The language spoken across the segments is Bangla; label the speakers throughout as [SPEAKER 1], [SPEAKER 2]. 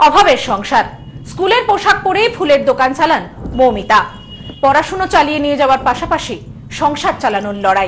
[SPEAKER 1] অভাবের সংসার, স্কুলের পোশাক পরেই ফুলের দোকান চালান মৌমিতা। পড়াশুনো চালিয়ে নিয়ে যাওয়ার পাশাপাশি সংসার চালানোর লড়াই।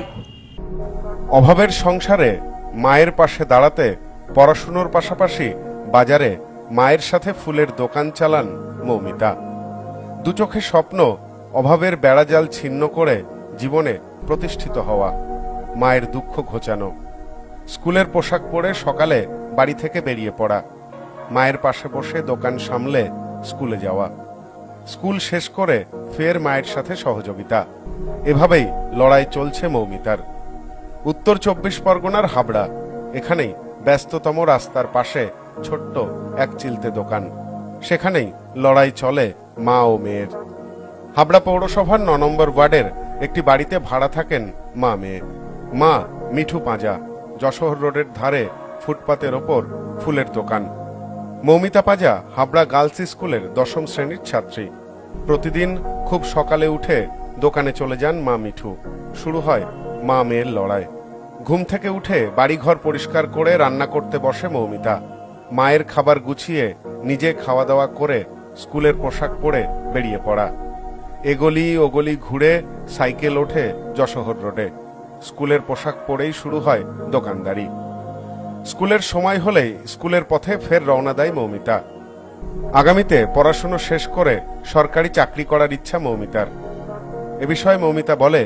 [SPEAKER 2] অভাবের সংসারে মায়ের পাশে দাঁড়াতে পড়াশুনোর পাশাপাশি বাজারে মায়ের সাথে ফুলের দোকান চালান মৌমিতা। দু চোখে স্বপ্ন অভাবের বেড়াজাল ছিন্ন করে জীবনে প্রতিষ্ঠিত হওয়া, মায়ের দুঃখ ঘোচানো। স্কুলের পোশাক পরে সকালে বাড়ি থেকে বেরিয়ে পড়া, মায়ের পাশে বসে দোকান সামলে স্কুলে যাওয়া, স্কুল শেষ করে ফের মায়ের সাথে সহযোগিতা। এভাবেই লড়াই চলছে মৌমিতার। উত্তর 24 পরগনার হাবড়া, এখানেই ব্যস্ততম রাস্তার পাশে ছোট্ট এক চিলতে দোকান। সেখানেই লড়াই চলে মা ও মেয়ের। হাবড়া পৌরসভার 9 নম্বর ওয়ার্ডের একটি বাড়িতে ভাড়া থাকেন মা মেয়ে। মা মিঠু পাঁজা, যশোহর রোডের ধারে ফুটপাতের ওপর ফুলের দোকান। মৌমিতা পাঁজা হাবড়া গার্লস স্কুলের 10ম শ্রেণীর ছাত্রী। প্রতিদিন খুব সকালে উঠে দোকানে চলে যান মা মিঠু। শুরু হয় মা মেয়ের লড়াই। ঘুম থেকে উঠে বাড়িঘর পরিষ্কার করে রান্না করতে বসে মৌমিতা। মায়ের খাবার গুছিয়ে নিজে খাওয়া দাওয়া করে স্কুলের পোশাক পরে বেরিয়ে পড়া। এগলি ওগলি ঘুরে সাইকেল ওঠে যশোহর রোডে। স্কুলের পোশাক পরেই শুরু হয় দোকানদারি। স্কুলের সময় হলেই স্কুলের পথে ফের রওনা দেয় মৌমিতা। আগামীতে পড়াশুনো শেষ করে সরকারি চাকরি করার ইচ্ছা মৌমিতার। এ বিষয়ে মৌমিতা বলে,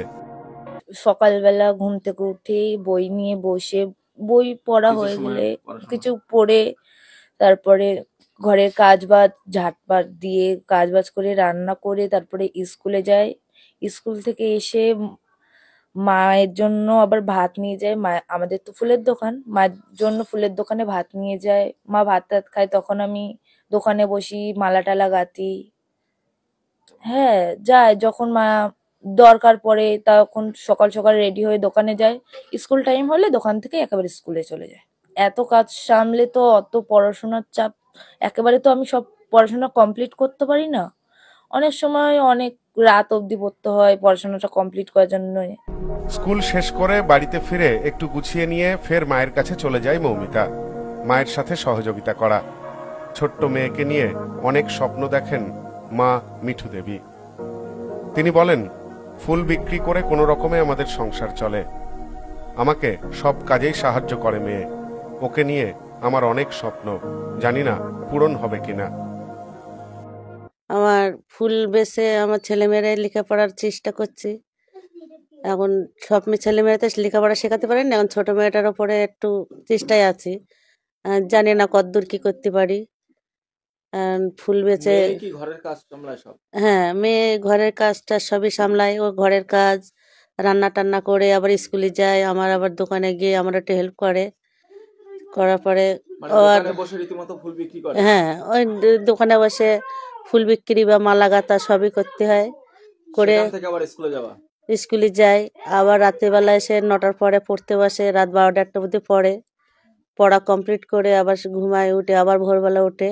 [SPEAKER 3] সকালবেলা ঘুম থেকে উঠে বই নিয়ে বসে বই পড়া হয়ে গেলে কিছু পড়ে তারপরে ঘরের কাজবাজ ঝাঁটপাট দিয়ে কাজবাজ করে রান্না করে তারপরে স্কুলে যাই। স্কুল থেকে এসে মায়ের জন্য আবার ভাত নিয়ে যায়। মা, আমাদের তো ফুলের দোকান, মায়ের জন্য ফুলের দোকানে ভাত নিয়ে যায়। মা ভাত টাত খায়, তখন আমি দোকানে বসি, মালা টালা গাঁথি। হ্যাঁ, যায় যখন মা দরকার পড়ে তখন সকাল সকাল রেডি হয়ে দোকানে যায়। স্কুল টাইম হলে দোকান থেকে একেবারে স্কুলে চলে যায়। এত কাজ সামলে তো অত পড়াশোনার চাপ, একেবারে তো আমি সব পড়াশোনা কমপ্লিট করতে পারি না। অনেক সময় অনেক রাত অবধি পড়তে হয় পড়াশোনাটা কমপ্লিট করার জন্য।
[SPEAKER 2] স্কুল শেষ করে বাড়িতে ফিরে একটু গুছিয়ে নিয়ে ফের মায়ের কাছে চলে যায় মৌমিতা। মায়ের সাথে সহযোগিতা করা। ছোট্ট মেয়েকে নিয়ে অনেক স্বপ্ন দেখেন মা মিঠু দেবী। তিনি বলেন, ফুল বিক্রি করে কোনো রকমে আমাদের সংসার চলে। আমাকে সব কাজেই সাহায্য করে মেয়ে। ওকে নিয়ে আমার অনেক স্বপ্ন, জানি না পূরণ হবে কিনা।
[SPEAKER 4] আমার ফুল বেচে আমার ছেলেমেয়েরা লেখাপড়ার চেষ্টা করছি। এখন সব ছেলেমেয়েরা তো লেখাপড়া শেখাতে পারেনি, এখন ছোট মেয়েটার উপরে একটু চেষ্টায় আছি। জানি না কতদূর কি করতে পারি। ফুল বেচে
[SPEAKER 5] ঘরের কাজ সামলায় সব।
[SPEAKER 4] হ্যাঁ, মেয়ে ঘরের কাজটা সবই সামলায়। ও ঘরের কাজ রান্না টান্না করে আবার স্কুলে যায়, আমার আবার দোকানে গিয়ে আমার একটু হেল্প করে। করার পরে হ্যাঁ, ওই দোকানে বসে ফুল বিক্রি বা মালা গাঁথা সবই করতে হয়। করে স্কুলে যাই, আবার রাত্রিবেলা এসে 9টার পরে পড়তে বসে, রাত 12টা 1টা অবধি পড়ে। পড়া কমপ্লিট করে আবার ঘুমায়, উঠে আবার ভোরবেলা উঠে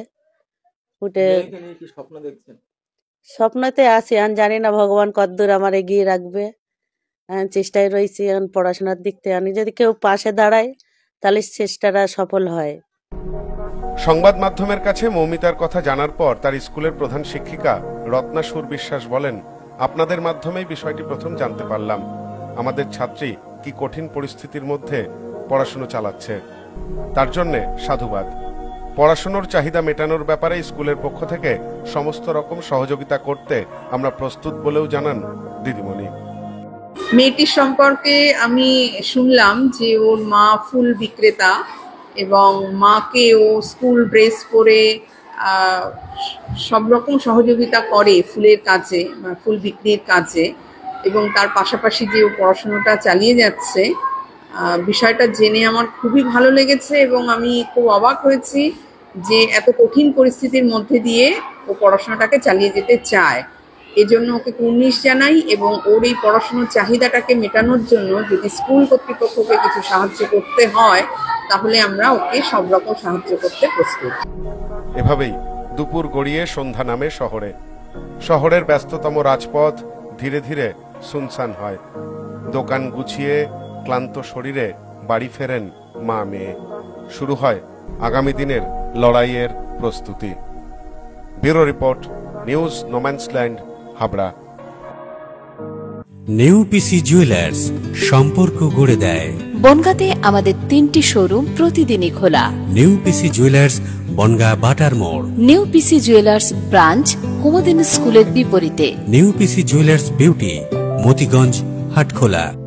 [SPEAKER 4] স্বপ্নতে আছি। আমি জানি না ভগবান কতদূর আমার এগিয়ে রাখবে। চেষ্টায় রয়েছি এখন পড়াশোনার দিক থেকে। আমি যদি কেউ পাশে দাঁড়ায় তাহলে চেষ্টাটা সফল হয়।
[SPEAKER 2] সংবাদ মাধ্যমের কাছে মৌমিতার কথা জানার পর তার স্কুলের প্রধান শিক্ষিকা রত্না সুর বিশ্বাস বলেন, আপনাদের মাধ্যমেই বিষয়টি প্রথম জানতে পারলাম। আমাদের ছাত্রী কি কঠিন পরিস্থিতির মধ্যে পড়াশুনো চালাচ্ছে, তার জন্য সাধুবাদ। পড়াশুনোর চাহিদা মেটানোর ব্যাপারে স্কুলের পক্ষ থেকে সমস্ত রকম সহযোগিতা করতে আমরা প্রস্তুত বলেও জানান দিদিমণি।
[SPEAKER 6] মেয়েটির সম্পর্কে আমি শুনলাম যে ওর মা ফুল বিক্রেতা এবং মাকে ও স্কুল ড্রেস পরে সব রকম সহযোগিতা করে ফুলের কাজে বা ফুল বিক্রির কাজে, এবং তার পাশাপাশি যে ও পড়াশোনাটা চালিয়ে যাচ্ছে, বিষয়টা জেনে আমার খুবই ভালো লেগেছে এবং আমি খুব অবাক হয়েছি যে এত কঠিন পরিস্থিতির মধ্যে দিয়ে ও পড়াশোনাটাকে চালিয়ে যেতে চায়। এজন্য ওকে কুর্নিশ জানাই এবং ওর এই পড়াশোনার চাহিদাটাকে মেটানোর জন্য যদি স্কুল কর্তৃপক্ষকে কিছু সাহায্য করতে হয় তাহলে আমরা ওকে সব রকম সাহায্য করতে প্রস্তুত।
[SPEAKER 2] এভাবেই দুপুর গড়িয়ে সন্ধ্যা নামে শহরে। শহরের ব্যস্ততম রাজপথ ধীরে ধীরে সুনসান হয়। দোকান গুছিয়ে ক্লান্ত শরীরে বাড়ি ফেরেন মা মেয়ে। শুরু হয় আগামী দিনের লড়াইয়ের প্রস্তুতি। Bureau report, news no man's land, Habra.
[SPEAKER 7] নেউপিসি জুয়েলার্স, সম্পর্ক গড়ে দেয়।
[SPEAKER 8] বনগাঁতে আমাদের 3টি শোরুম প্রতিদিনই খোলা।
[SPEAKER 7] নেউপিসি জুয়েলার্স, বনগাঁ বাটার মোড়।
[SPEAKER 8] নেউপিসি জুয়েলার্স ব্রাঞ্চ, কুমুদিনী স্কুলের বিপরীতে।
[SPEAKER 7] নেউপিসি জুয়েলার্স বিউটি, মতিগঞ্জ, হাটখোলা।